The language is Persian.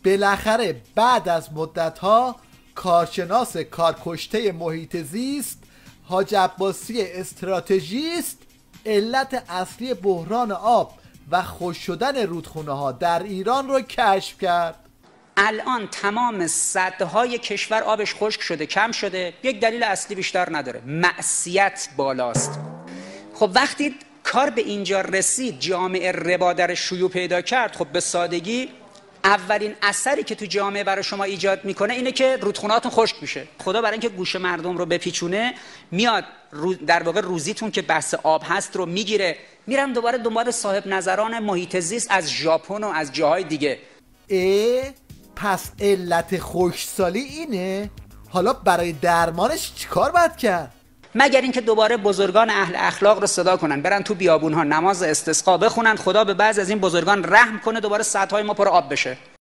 بالاخره بعد از مدت‌ها کارشناس کارکشته محیط زیست حاج عباسی استراتژیست علت اصلی بحران آب و خشک شدن رودخونه‌ها در ایران رو کشف کرد. الان تمام سدهای کشور آبش خشک شده، کم شده. یک دلیل اصلی بیشتر نداره، معصیت بالاست. خب وقتی کار به اینجا رسید، جامعه ربا در شیوع پیدا کرد، خب به سادگی اولین اثری که تو جامعه برای شما ایجاد میکنه اینه که رودخونه‌هاتون خشک میشه. خدا برای اینکه گوش مردم رو بپیچونه میاد در واقع روزیتون که بحث آب هست رو میگیره، میرن دوباره دنبال صاحب نظران محیط زیست از ژاپن و از جاهای دیگه. پس علت خشکسالی اینه؟ حالا برای درمانش چیکار باید کرد؟ مگر اینکه دوباره بزرگان اهل اخلاق رو صدا کنن، برن تو بیابون‌ها نماز استسقا بخونن، خدا به بعضی از این بزرگان رحم کنه، دوباره سدهای ما پر آب بشه.